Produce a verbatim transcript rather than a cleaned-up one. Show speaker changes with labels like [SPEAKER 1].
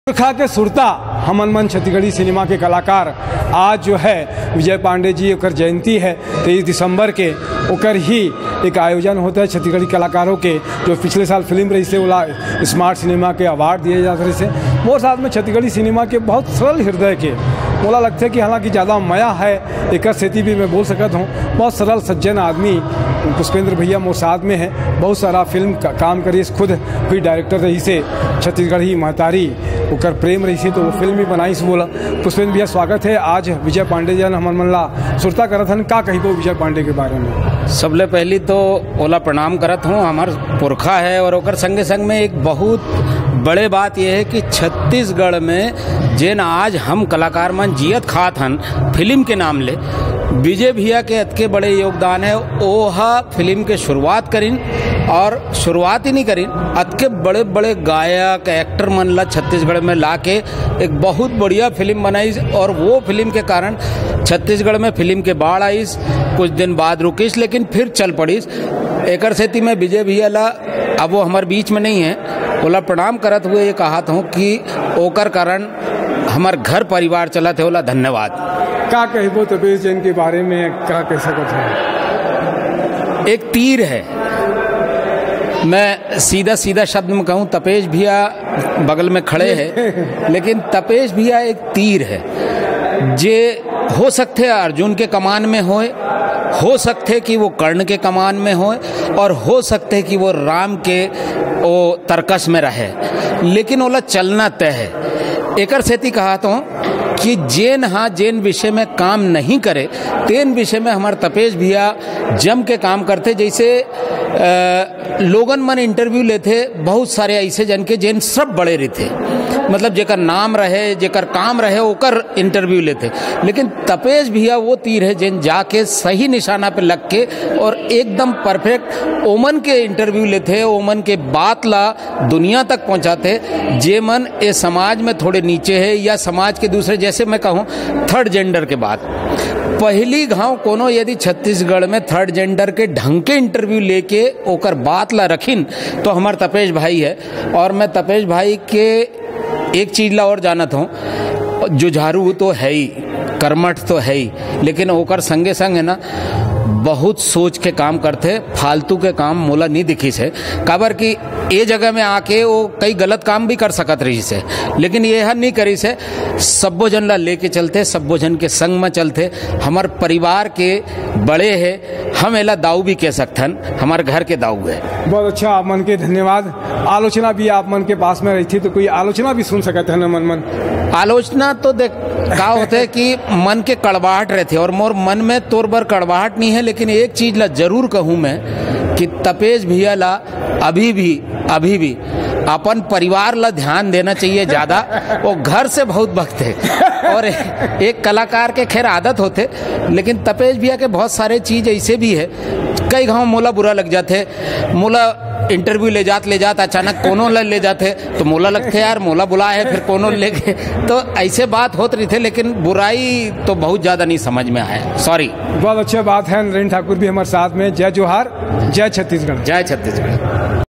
[SPEAKER 1] पुरखा के सुरता हमन मन छत्तीसगढ़ी सिनेमा के कलाकार आज जो है विजय पांडे जी ओकर जयंती है तेईस दिसंबर के ओकर ही एक आयोजन होता है छत्तीसगढ़ी कलाकारों के जो पिछले साल फिल्म रही से ओला स्मार्ट सिनेमा के अवार्ड दिए जाते रहे से वो साथ में छत्तीसगढ़ी सिनेमा के बहुत सरल हृदय के मोला लगता है कि हालांकि ज़्यादा मया है एक स्थिति भी मैं बोल सकता हूँ बहुत सरल सज्जन आदमी पुष्पेंद्र भैया मोसाद में है बहुत सारा फिल्म का काम करी खुद भी डायरेक्टर रही से छत्तीसगढ़ी महतारी ओकर प्रेम रही से तो वो फिल्म भी बनाई से बोला पुष्पेंद्र भैया स्वागत है आज विजय पांडे जी हमन मन ला सुरता करत हन का कही वो विजय पांडे के बारे में।
[SPEAKER 2] सबले पहली तो ओला प्रणाम करत हूँ हमार पुरखा है और ओकर संगे संग में एक बहुत बड़े बात यह है कि छत्तीसगढ़ में जेन आज हम कलाकार मन जियत खात हन फिल्म के नाम ले विजय भैया के अतके बड़े योगदान है ओहा फिल्म के शुरुआत करिन और शुरुआत ही नहीं करिन अतके बड़े बड़े गायक एक्टर मन ला छत्तीसगढ़ में लाके एक बहुत बढ़िया फिल्म बनाई और वो फिल्म के कारण छत्तीसगढ़ में फिल्म के बाढ़ आईस कुछ दिन बाद रुकिस लेकिन फिर चल पड़ीस एकर सेती में विजय भैया ला अब वो हमारे बीच में नहीं है ओला प्रणाम करत हुए ये कहा हूँ कि ओकर कारण हमार घर परिवार चला थे ओला धन्यवाद।
[SPEAKER 1] का कहबो तपेश जैन के बारे में का कह सकत है?
[SPEAKER 2] एक तीर है मैं सीधा सीधा शब्द में कहूँ तपेश भैया बगल में खड़े हैं लेकिन तपेश भैया एक तीर है जे हो सकते अर्जुन के कमान में होए हो सकते कि वो कर्ण के कमान में होए और हो सकते कि वो राम के वो तरकस में रहे लेकिन ओला चलना तय है एकर सेती कहा तो कि जेन हाँ जेन विषय में काम नहीं करे तेन विषय में हमारे तपेश भैया जम के काम करते जैसे आ, लोगन मन इंटरव्यू लेते बहुत सारे ऐसे जन के जेन सब बड़े रहते मतलब जेकर नाम रहे जेकर काम रहे ओकर इंटरव्यू लेते लेकिन तपेश भैया वो तीर है जेन जाके सही निशाना पे लग के और एकदम परफेक्ट ओमन के इंटरव्यू लेते ओमन के बात ला दुनिया तक पहुंचाते जे मन ए समाज में थोड़े नीचे है या समाज के दूसरे जैसे मैं कहूँ थर्ड जेंडर के बात पहली घाव कोनो यदि छत्तीसगढ़ में थर्ड जेंडर के ढंग के इंटरव्यू लेके ओकर बात ला रखिन तो हमार तपेश भाई है और मैं तपेश भाई के एक चीज ला और जानत हूँ जुझारू तो है ही कर्मठ तो है ही लेकिन ओकर संगे संग है ना बहुत सोच के काम करते फालतू के काम मोला नहीं दिखी से काबर कि ए जगह में आके वो कई गलत काम भी कर सकत रही से लेकिन ये हर नहीं करी से सब्बो जन ला लेके चलते सब्बो जन के संग में चलते हमार परिवार के बड़े है हम एला दाऊ भी कह सकथन हमारे घर के दाऊ है।
[SPEAKER 1] बहुत अच्छा आप मन के धन्यवाद। आलोचना भी आप मन के पास में रही थी तो कोई आलोचना भी सुन सकते हैं ना मन मन
[SPEAKER 2] आलोचना तो देख का होता है कि मन के कड़वाहट रहते और मोर मन में तोर बर कड़वाहट नहीं है लेकिन एक चीज ला जरूर कहूँ मैं कि तपेश भैया ला अभी भी अभी भी अपन परिवार ला ध्यान देना चाहिए ज्यादा वो घर से बहुत भक्त है और एक कलाकार के खैर आदत होते लेकिन तपेश भैया के बहुत सारे चीज ऐसे भी है कई गाँव मोला बुरा लग जाते मोला इंटरव्यू ले जात ले जात अचानक कोनो ले ले जाते तो मोला लगते यार मोला बुलाए है फिर कोनो ले गए तो ऐसे बात होत रही थे लेकिन बुराई तो बहुत ज्यादा नहीं समझ में आया सॉरी।
[SPEAKER 1] बहुत अच्छी बात है नरेंद्र ठाकुर भी हमारे साथ में। जय जोहार जय छत्तीसगढ़
[SPEAKER 2] जय छत्तीसगढ़।